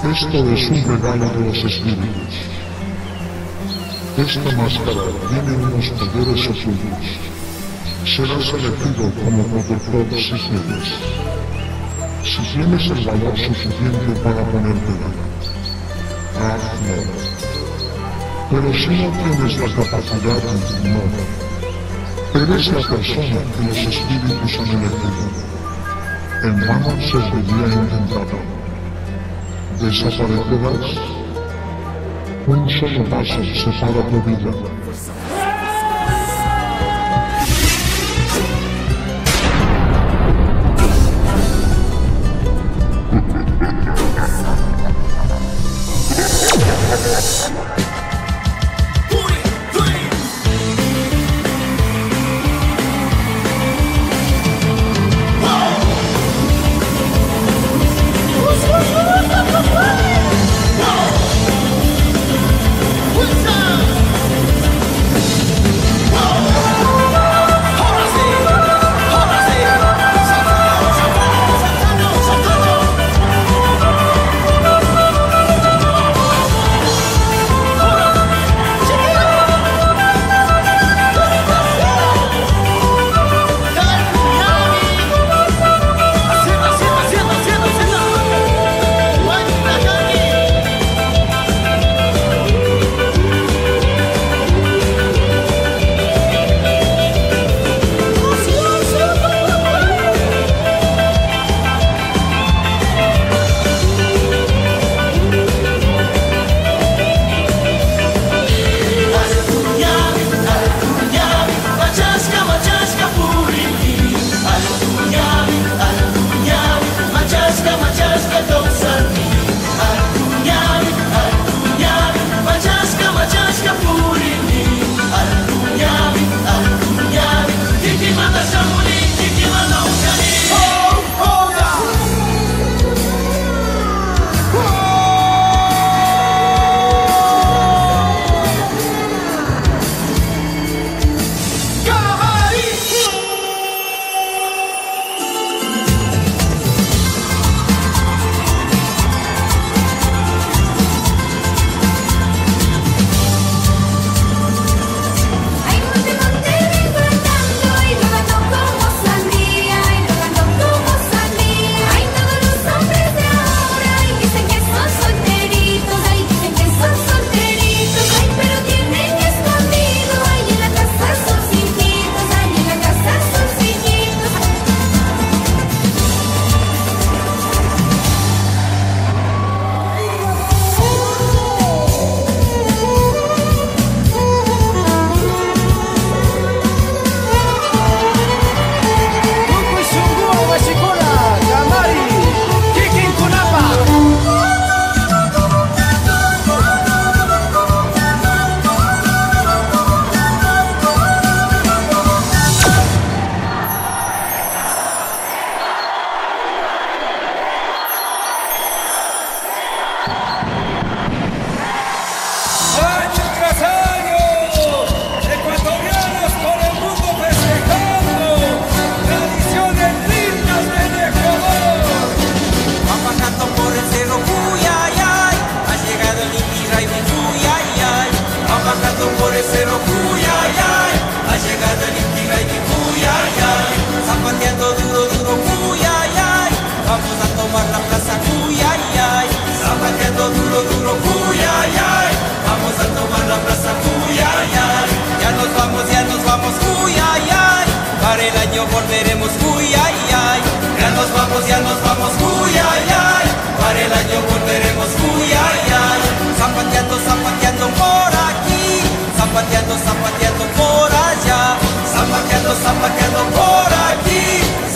Esto es un regalo de los espíritus. Esta máscara tiene unos poderes ocultos. Serás elegido como protector si quieres. Si tienes el valor suficiente para ponértela, hazlo. Pero si no tienes la capacidad, no. Eres la persona que los espíritus han elegido. En vano serviría intentarlo. Desaparecerás. Un solo paso separa tu vida. Volveremos, uy, ay, ay, ya nos vamos, uy, ay, ay, para el año volveremos, uy, ay, ay, zapateando, zapateando por aquí, zapateando, zapateando por allá, zapateando, zapateando por aquí.